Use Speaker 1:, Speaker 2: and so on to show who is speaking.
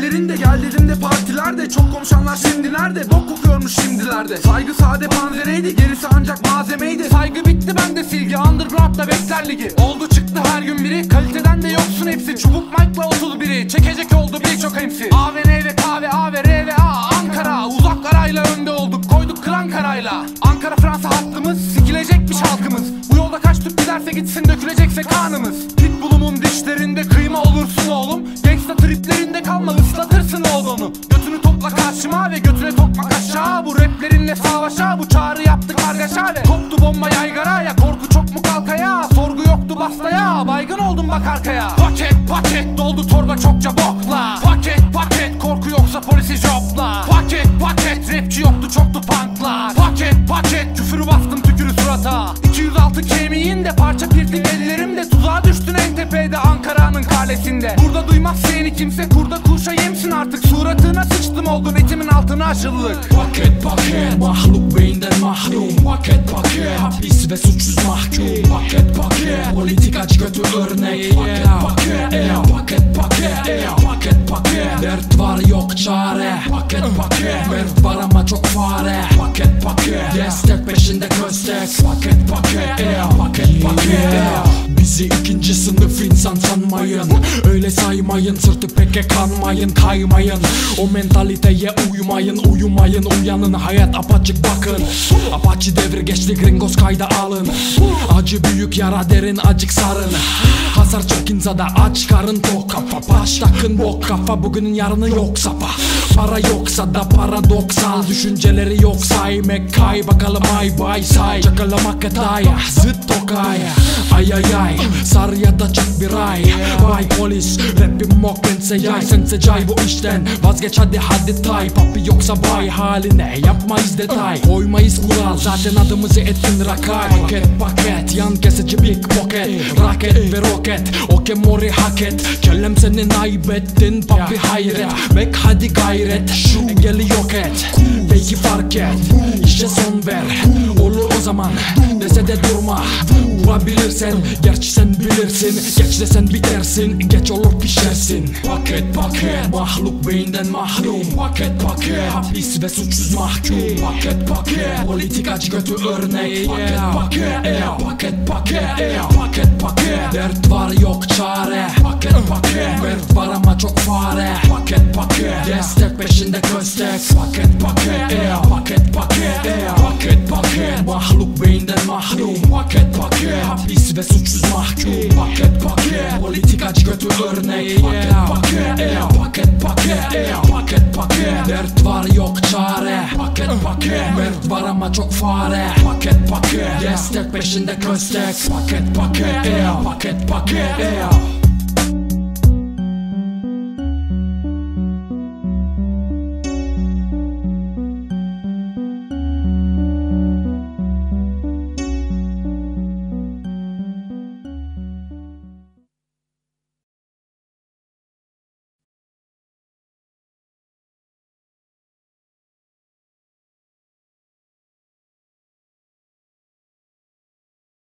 Speaker 1: dişlerinde. Gel dedim de partilerde, çok konuşanlar şimdi nerede? Bok kokuyormuş şimdilerde. Saygı sade panzereydi, gerisi ancak malzemeydi. Saygı bitti bende silgi, underground'da bekler ligi. Oldu çıktı her gün biri, kaliteden de yoksun hepsi. Çubuk mic'la 31'i çekecek oldu birçok MC. AVN ve kahve, AVR ve A Ankara. Uzak arayla önde olduk, koyduk klan karayla. Ankara Fransa hattımız, sikilecekmiş halkımız. Bu yolda kaç tüp giderse gitsin, dökülecekse kanımız. Pitbull'umun dişlerinde kıyma olursun oğlum. Gangsta triplerinde kalma, ıslatırsın oğlunu. Götünü topla karşıma ve götüne tokmak aşağı. Bu raplerinle savaşa, bu çağrı yaptı kargaşa ve koptu bomba yaygaraya. Korku çok mu kalkaya, sorgu yoktu bastaya. Baygın oldum bak arkaya. Paket paket doldu torba çokça bokla. Paket paket korku yoksa polisi jopla. Paket paket rapçi yoktu çoktu punklar. Paket paket küfürü bastım tükürü surata. 206 kemiğinde parça pirtik ellerimde. Tuzağa düştün en tepede Ankara'nın kalesinde. Burada duymaz seni kimse, kurda kurşa yemsin artık. Suratına sıçtım oldun etimin altına aşılılık.
Speaker 2: Paket paket mahluk beyinden mahrum. Paket paket hapis ve suçsuz mahkum. Paket paket politikacı kötü örnek. Paket paket paket paket paket paket dert var yok çare. Paket paket mert var ama çok fare. Paket paket destek peşinde köstek. Paket paket paket paket bizi ikinci sınıf insan sanmayın. Öyle saymayın, sırtı peke kanmayın, kaymayın. O mentaliteye uymayın, uyumayın. Uyanın, hayat apaçık bakın. Apaçı devri geçti, gringos kayda alın. Acı büyük, yara derin, acık sarın. Hasar çok insada, aç karın tok kafa. Baş takın bok kafa, bugünün yarını yok sapa. Para yoksa da paradoksal, düşünceleri yok say. Mekkay bakalım ay bay say. Çakalamak etaya, zıt tokaya. Ay ay ay, sar ya da çak bir ay. Bay polis, rapim mok bense yay. Sense cay bu işten, vazgeç hadi tay. Papi yoksa bay haline, yapmayız detay. Koymayız kural, zaten adımızı ettin rakay. Paket paket, yan kesici big pocket. Raket ve roket, oke mori haket. Kellem seni naybettin papi hayret. Bek hadi gayret, şu engeli yok et. Peki fark et, işe son ver. Olur o zaman, dese de durma. Vurabilirsen, gerçi sen bilirsin. Geç desen bitersin, geç olur pişersin. Paket paket, mahluk beyinden mahrum. Paket paket, hapis ve suçsuz mahkum. Paket paket, politikacı kötü örnek. Paket paket, paket paket paket paket dert var yok çare. Paket paket, mert var ama çok fare. Paket paket, destek peşinde köstek. Paket paket, paket paket paket paket mahluk beyinden mahrum. Paket paket, hapis ve suçsuz mahkum. Paket paket, politikacı kötü örnek. Paket paket, paket paket paket paket dert var yok çare. Paket paket, mert var ama çok fare. Paket paket, destek peşinde köstek. Paket paket, paket paket